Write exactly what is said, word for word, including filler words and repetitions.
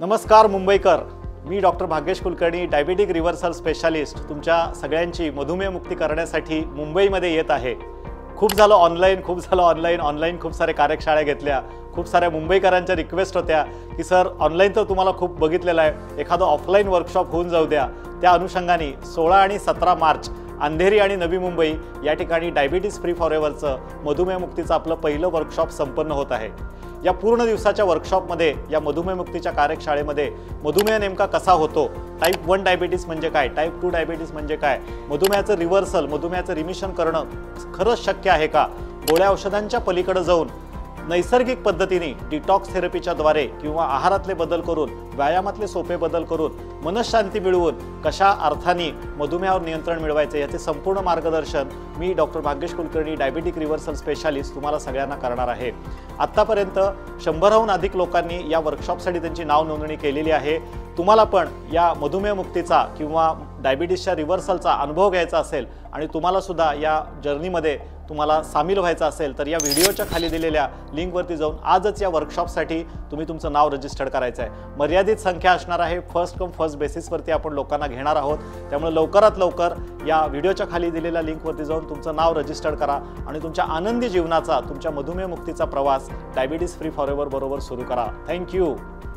नमस्कार मुंबईकर, मी doctor Bhagyesh Kulkarni, diabetic reversal specialist तुमच्या सगळ्यांची मधुमेह मुक्ती करण्यासाठी मुंबईमध्ये येत आहे। खूप झालं ऑनलाईन खूप झालं ऑनलाईन ऑनलाईन खूप सारे कार्यशाळा घेतल्या। खूप साऱ्या मुंबईकरांच्या रिक्वेस्ट होत्या की सर ऑनलाईन तर तुम्हाला खूप बघितलेलं आहे, एखादं ऑफलाईन वर्कशॉप होऊन जाऊ द्या। त्या अनुषंगाने सोळा आणि सतरा मार्च अंधेरी आणि नवी मुंबई या ठिकाणी डायबिटीज फ्री फॉरएव्हरचं मधुमेह मुक्तीचं आपलं पहिलं वर्कशॉप संपन्न होत आहे। या पूर्ण दिवसाच्या वर्कशॉपमध्ये या मधुमेह मुक्तीच्या कार्यशाळेमध्ये मधुमेह नेमका कसा होतो, टाईप वन डायबिटीज म्हणजे काय, टाईप टू डायबिटीज म्हणजे काय, मधुमेहाचं रिव्हर्सल मधुमेहाचं रिमिशन करणं खरंच शक्य आहे का, गोळ्या औषधांच्या पलीकडे जाऊन नैसर्गिक पद्धतीने डिटॉक्स थेरपीच्या द्वारे किंवा आहारातले बदल करून व्यायामातले सोपे बदल करून मनशांती मिळवून कशा अर्थाने मधुमेहावर नियंत्रण मिळवायचे याचे संपूर्ण मार्गदर्शन मी doctor Bhagyesh Kulkarni diabetic reversal specialist तुम्हाला सगळ्यांना करणार आहे। आत्तापर्यंत शंभरहून अधिक लोकांनी या वर्कशॉपसाठी त्यांची नाव नोंदणी केलेली आहे। तुम्हाला पण या मधुमेह मुक्तीचा किंवा डायबिटीसच्या रिव्हर्सलचा अनुभव घ्यायचा असेल आणि तुम्हाला सुद्धा या जर्नीमध्ये तुम्हाला सामील व्हायचं असेल तर या व्हिडिओच्या खाली दिलेल्या लिंकवरती जाऊन आजच या वर्कशॉपसाठी तुम्ही तुमचं नाव रजिस्टर करायचं आहे। मर्यादित संख्या असणार आहे, फर्स्ट कम फर्स्ट बेसिसवरती आपण लोकांना घेणार आहोत। त्यामुळे लवकरात लवकर या व्हिडिओच्या खाली दिलेल्या लिंकवरती जाऊन तुमचं नाव रजिस्टर करा आणि तुमच्या आनंदी जीवनाचा तुमच्या मधुमेह मुक्तीचा प्रवास डायबिटीज फ्री फॉरएव्हर बरोबर सुरू करा। थँक्यू।